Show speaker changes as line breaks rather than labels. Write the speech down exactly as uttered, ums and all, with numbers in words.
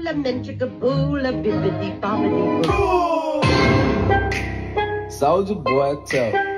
la mentrica boo, la bibbidi bobbidi boo.
Soldier boy, tell.